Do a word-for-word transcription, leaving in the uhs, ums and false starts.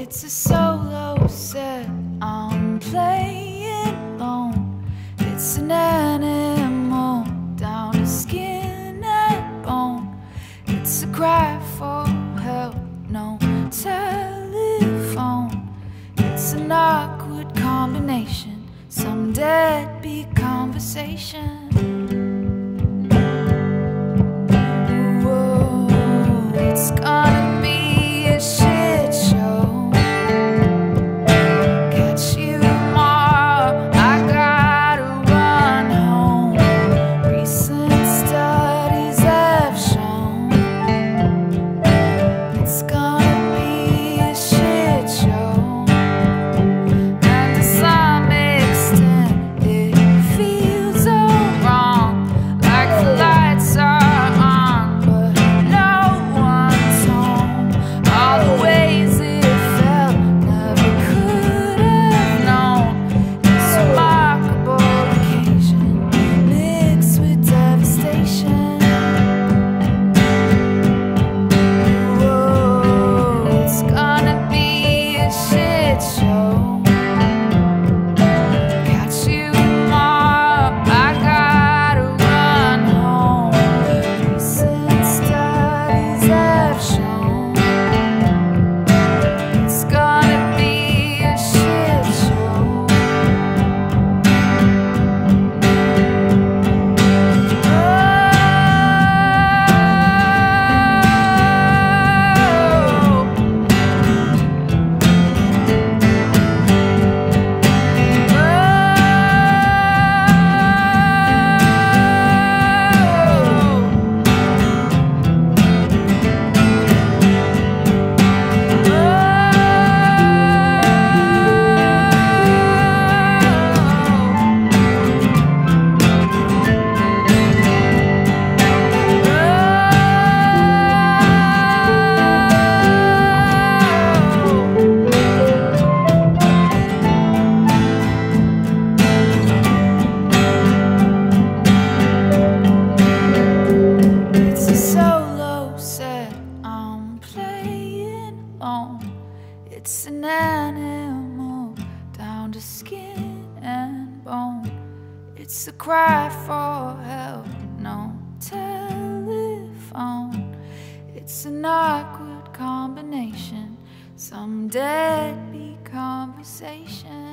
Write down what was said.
It's a solo set, I'm playing alone. It's an animal down to skin and bone. It's a cry for help, no telephone. It's an awkward combination, some deadbeat conversation. Whoa, it's gonna be a shit show. Catch you tomorrow, I gotta run home. Recent studies have shown it's gonna be a shit show. And to some extent it feels so wrong, like the lights are on but no one's home. All the ways it felt never could have known. It's a remarkable occasion mixed with devastation. Whoa, it's gonna be a shit show. Catch you tomorrow, I gotta run home. Recent studies have shown it's gonna be a shit show. It's a solo set, I'm playing alone. It's an animal down to skin and bone. It's a cry for help, no telephone. It's an awkward combination, some deadbeat conversation.